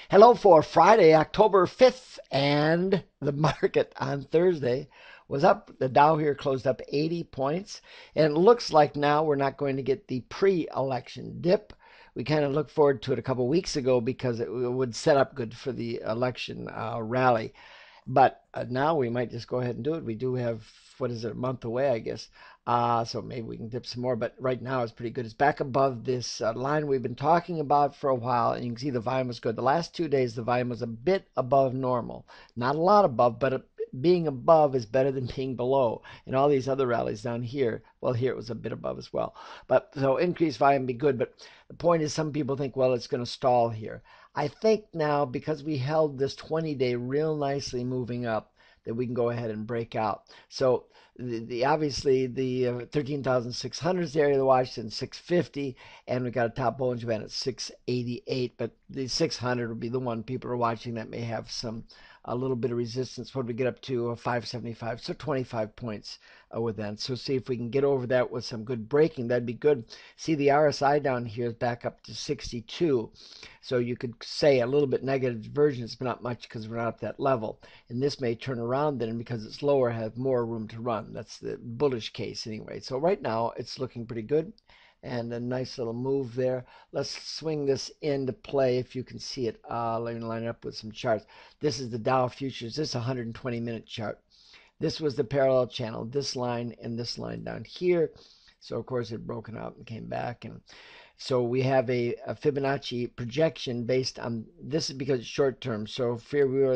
Hello for Friday, October 5th, and the market on Thursday was up. The Dow here closed up 80 points, and it looks like now we're not going to get the pre-election dip. We kind of looked forward to it a couple of weeks ago because it would set up good for the election rally. But now we might just go ahead and do it. We do have, what is it, a month away, I guess. So maybe we can dip some more. But right now it's pretty good. It's back above this line we've been talking about for a while. And you can see the volume was good. The last 2 days, the volume was a bit above normal. Not a lot above, but being above is better than being below. And all these other rallies down here, well, here it was a bit above as well. But so increased volume be good. But the point is, some people think, well, it's going to stall here. I think now, because we held this 20-day real nicely moving up, that we can go ahead and break out. So obviously the 13,600 is the area to watch, and 650, and we got a top Bollinger Band at 688. But the 600 would be the one people are watching that may have a little bit of resistance. What do we get up to? 575, so 25 points with that. So see if we can get over that with some good breaking. That'd be good. See, the RSI down here is back up to 62. So you could say a little bit negative divergence, but not much because we're not at that level. And this may turn around then, and because it's lower, have more room to run. That's the bullish case anyway. So right now it's looking pretty good. And a nice little move there. Let's swing this into play if you can see it. Let me line it up with some charts. This is the Dow futures. This is a 120-minute chart. This was the parallel channel, this line and this line down here. So of course it broken out and came back, and so we have a Fibonacci projection based on this is because it's short term. So here we were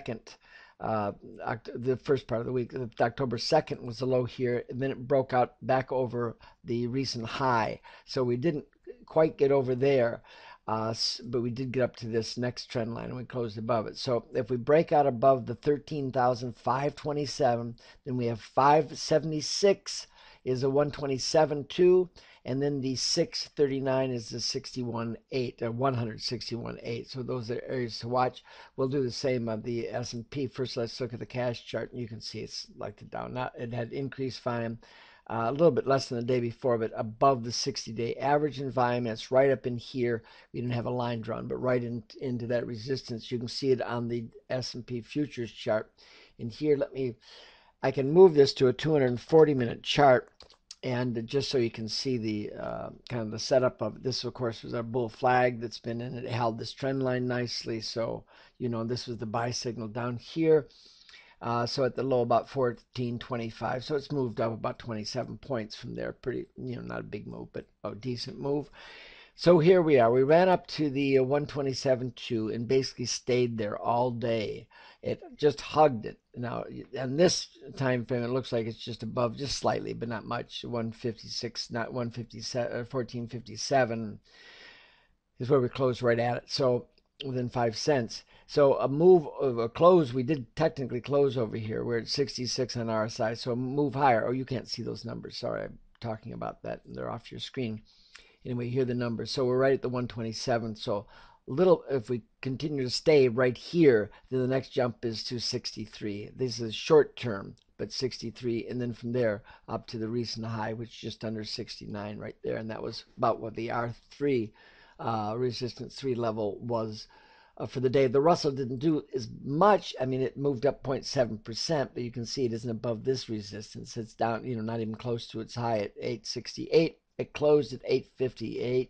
the first part of the week. October 2nd was the low here, and then it broke out back over the recent high. So we didn't quite get over there, but we did get up to this next trend line, and we closed above it. So if we break out above the 13,527, then we have 576 is a 127.2, and then the 639 is the 61.8, or 161.8. So those are areas to watch. We'll do the same on the S&P. First, let's look at the cash chart, and you can see it's like the Dow. Now, it had increased volume, a little bit less than the day before, but above the 60-day average in volume. It's right up in here. We didn't have a line drawn, but right into that resistance. You can see it on the S&P futures chart. And here, I can move this to a 240-minute chart, and just so you can see the kind of the setup of it. This, of course, was our bull flag that's been in it. It held this trend line nicely. So, this was the buy signal down here. So at the low, about 14.25. So it's moved up about 27 points from there. Pretty, not a big move, but a decent move. So here we are. We ran up to the 127.2 and basically stayed there all day. It just hugged it. Now, and this time frame, it looks like it's just above, just slightly, but not much. 156, not 157, 1457 is where we closed right at it. So within 5 cents. So a move of a close, we did technically close over here. We're at 66 on RSI. So a move higher. Oh, you can't see those numbers. Sorry, I'm talking about that. They're off your screen. Anyway, here are the numbers. So we're right at the 127. So if we continue to stay right here, then the next jump is to 63. This is short term, but 63. And then from there up to the recent high, which is just under 69 right there. And that was about what the R3 resistance 3 level was for the day. The Russell didn't do as much. I mean, it moved up 0.7%, but you can see it isn't above this resistance. It's down, not even close to its high at 868. It closed at 858,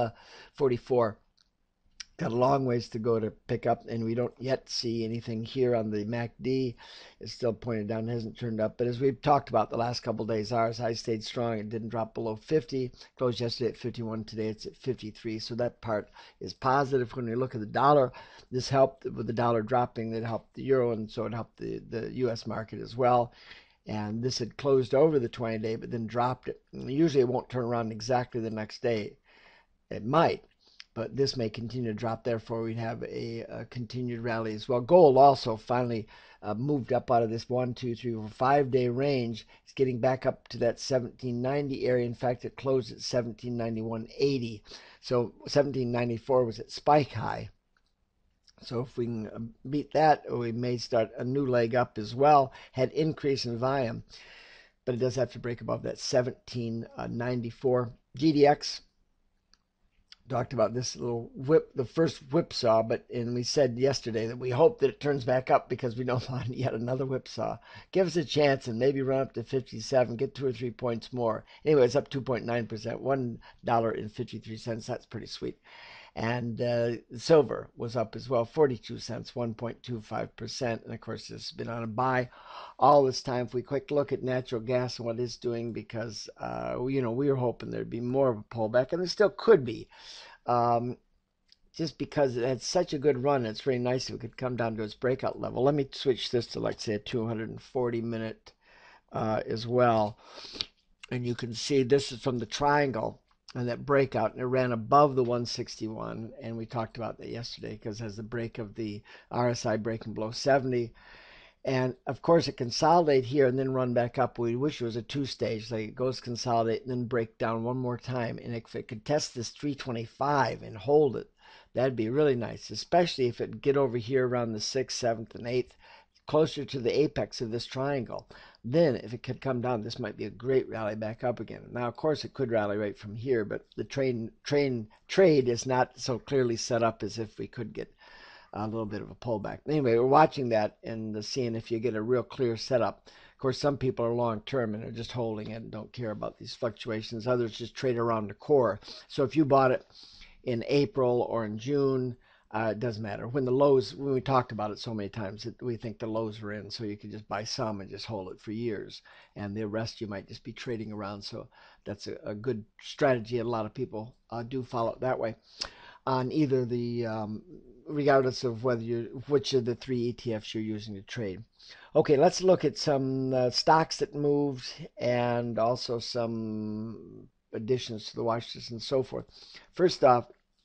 44. Got a long ways to go to pick up, and we don't yet see anything here on the MACD. It's still pointed down, hasn't turned up. But as we've talked about the last couple of days, RSI stayed strong. It didn't drop below 50. Closed yesterday at 51. Today it's at 53. So that part is positive. When we look at the dollar, this helped with the dollar dropping. That helped the euro, and so it helped the U.S. market as well. And this had closed over the 20-day, but then dropped it. And usually it won't turn around exactly the next day. It might, but this may continue to drop. Therefore, we'd have a continued rally as well. Gold also finally moved up out of this 1, 2, 3, 4, 5-day range. It's getting back up to that 1790 area. In fact, it closed at 1791.80. So 1794 was its spike high. So if we can beat that, we may start a new leg up as well. Had increase in volume, but it does have to break above that 1794. GDX talked about this little whip, the first whipsaw, and we said yesterday that we hope that it turns back up because we don't want yet another whipsaw. Give us a chance and maybe run up to 57, get 2 or 3 points more. Anyway, it's up 2.9%, $1.53. That's pretty sweet. And silver was up as well, 42 cents, 1.25%. And of course, this has been on a buy all this time. If we quick look at natural gas and what it's doing, because we were hoping there'd be more of a pullback, and there still could be. Just because it had such a good run, it's very nice if it could come down to its breakout level. Let me switch this to, like, say, a 240-minute as well. And you can see this is from the triangle and that breakout, and it ran above the 161, and we talked about that yesterday because it has the break of the RSI breaking below 70. And of course, it consolidate here and then run back up. We wish it was a two-stage, like it goes consolidate and then break down one more time. And if it could test this 325 and hold it, that'd be really nice, especially if it get over here around the 6th, 7th, and 8th, closer to the apex of this triangle. Then if it could come down, this might be a great rally back up again. Now, of course, it could rally right from here, but the trade is not so clearly set up as if we could get a little bit of a pullback. Anyway, we're watching that and seeing if you get a real clear setup. Of course, some people are long term and are just holding it and don't care about these fluctuations. Others just trade around the core. So if you bought it in April or in June, it doesn't matter. When we talked about it so many times, we think the lows are in, so you can just buy some and just hold it for years, and the rest you might just be trading around. So that's a good strategy, and a lot of people do follow it that way on either the regardless of which of the three ETFs you're using to trade. Okay, let's look at some stocks that moved and also some additions to the watch list and so forth. First off,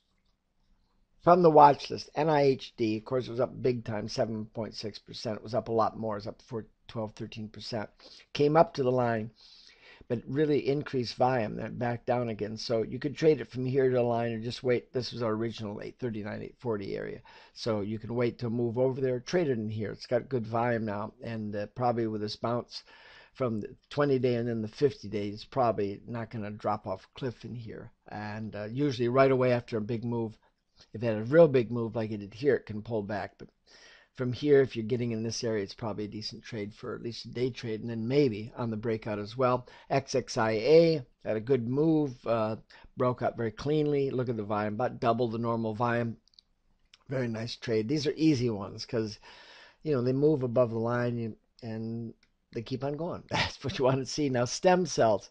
from the watch list, NIHD, of course, it was up big time, 7.6%. It was up a lot more. It was up 12, 13%. Came up to the line, but really increased volume, then back down again. So you could trade it from here to the line or just wait. This was our original 839, 840 area. So you can wait to move over there, trade it in here. It's got good volume now, and probably with this bounce from the 20-day and then the 50-day, it's probably not going to drop off a cliff in here. And usually right away after a big move, if it had a real big move like it did here, it can pull back. But from here, if you're getting in this area, it's probably a decent trade for at least a day trade, and then maybe on the breakout as well. XXIA had a good move, broke out very cleanly. Look at the volume, about double the normal volume. Very nice trade. These are easy ones because they move above the line and they keep on going. That's what you want to see. Now, stem cells.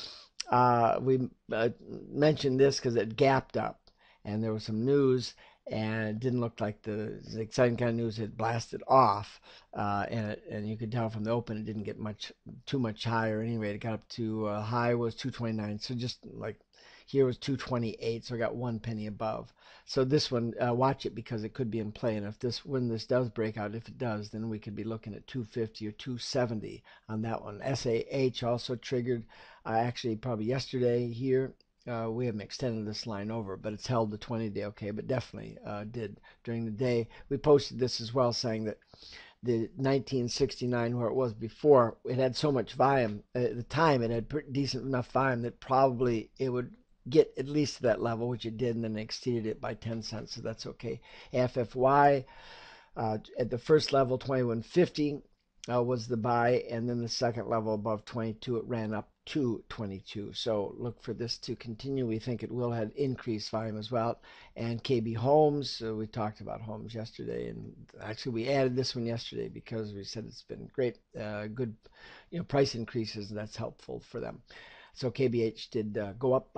We mentioned this because it gapped up, and there was some news, and it didn't look like the exciting kind of news had blasted off, and you could tell from the open it didn't get too much higher. Anyway, it got up to high was 229, so just like here was 228, so I got 1 penny above. So this one, watch it because it could be in play, and when this does break out, if it does, then we could be looking at 250 or 270 on that one. SAH also triggered, actually probably yesterday here. We haven't extended this line over, but it's held the 20-day okay, but definitely did during the day. We posted this as well, saying that the 1969, where it was before, it had so much volume. At the time, it had decent enough volume that probably it would get at least to that level, which it did, and then exceeded it by 10 cents, so that's okay. FFY, at the first level, 2150 was the buy, and then the second level above 22, it ran up to 22. So look for this to continue. We think it will have increased volume as well. And KB Homes, we talked about Homes yesterday, and actually we added this one yesterday because we said it's been great, good, price increases, and that's helpful for them. So KBH did go up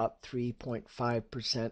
3.5%.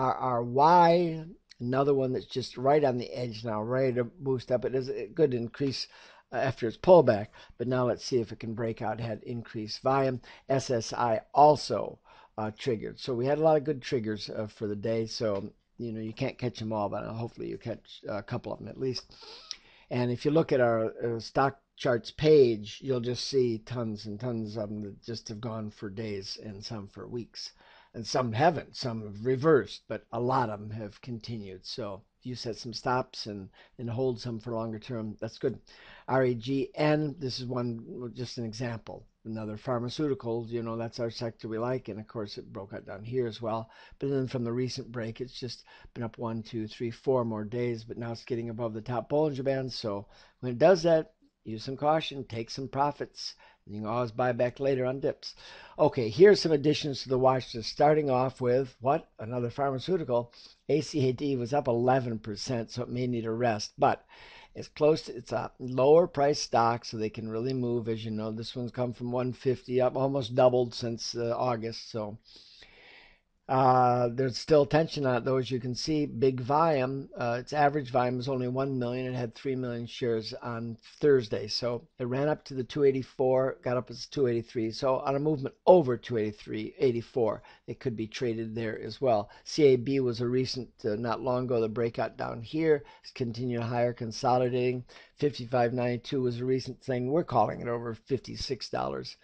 ARRY, another one that's just right on the edge now, ready to boost up. It is a good increase after its pullback, but now let's see if it can break out. It had increased volume. SSI also triggered. So we had a lot of good triggers for the day. So you can't catch them all, but hopefully you catch a couple of them at least. And if you look at our stock charts page, you'll just see tons and tons of them that just have gone for days and some for weeks. And some haven't. Some have reversed, but a lot of them have continued. So if you set some stops and hold some for longer term, that's good. REGN, this is one, just an example. another pharmaceuticals, that's our sector we like, and of course it broke out down here as well. But then from the recent break, it's just been up 1, 2, 3, 4 more days, but now it's getting above the top Bollinger Band. So when it does that, use some caution, take some profits. You can always buy back later on dips. Okay, here's some additions to the watch list. Starting off with what? Another pharmaceutical. ACAD was up 11%, so it may need a rest, but it's a lower price stock, so they can really move. As you know, this one's come from 150 up, almost doubled since August. So there's still tension on it, though, as you can see. Big volume. Its average volume was only 1 million. It had 3 million shares on Thursday. So it ran up to the 284, got up as 283. So on a movement over 283.84, it could be traded there as well. CAB was a recent, not long ago, the breakout down here. It's continuing higher, consolidating. 55.92 was a recent thing. We're calling it over $56.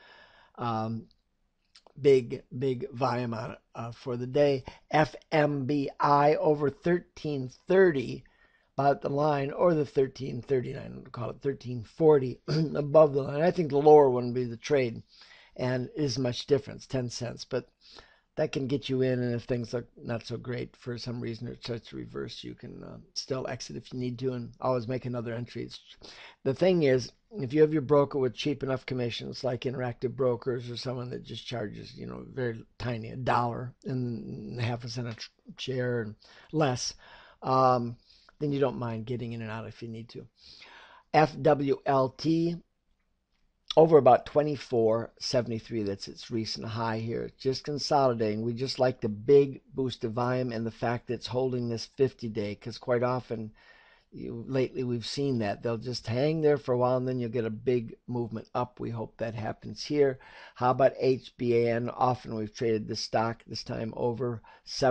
Big volume on it for the day. FMBI over 1330, about the line, or the 1339, we'll call it 1340 above the line. I think the lower one would be the trade, and it isn't much difference, 10 cents, but that can get you in, and if things look not so great for some reason, it starts to reverse, you can still exit if you need to, and always make another entry. The thing is, if you have your broker with cheap enough commissions, like Interactive Brokers or someone that just charges, very tiny, $1 and half a cent a share and less, then you don't mind getting in and out if you need to. FWLT over about 24.73. That's its recent high here. Just consolidating. We just like the big boost of volume and the fact that it's holding this 50-day, because quite often lately we've seen that they'll just hang there for a while and then you'll get a big movement up. We hope that happens here. How about HBAN? Often we've traded this stock, this time over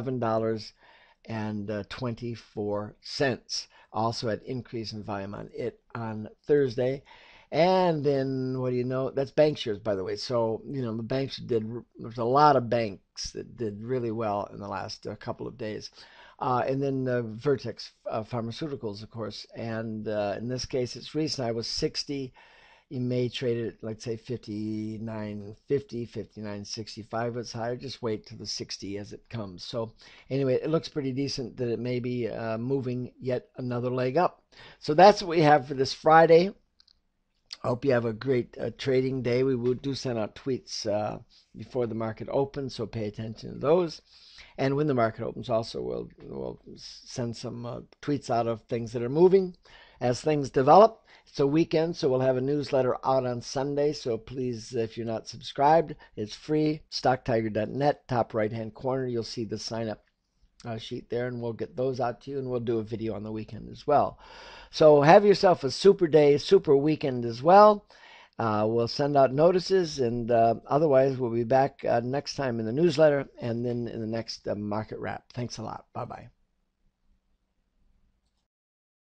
$7.24. Also had increase in volume on it on Thursday. And then what do you know? That's bank shares, by the way. So, the banks there's a lot of banks that did really well in the last couple of days. And then VRTX Pharmaceuticals, of course. And in this case, its recent high was 60. You may trade it, let's say 59.50, 59.65. It's higher. Just wait till the 60 as it comes. So anyway, it looks pretty decent that it may be moving yet another leg up. So that's what we have for this Friday. I hope you have a great trading day. We will do send out tweets before the market opens, so pay attention to those. And when the market opens, also we'll send some tweets out of things that are moving as things develop. It's a weekend, so we'll have a newsletter out on Sunday. So please, if you're not subscribed, it's free. StockTiger.net, top right-hand corner, you'll see the sign-up sheet there, and we'll get those out to you, and we'll do a video on the weekend as well. So have yourself a super day, super weekend as well. We'll send out notices, and otherwise we'll be back next time in the newsletter and then in the next market wrap. Thanks a lot. Bye-bye.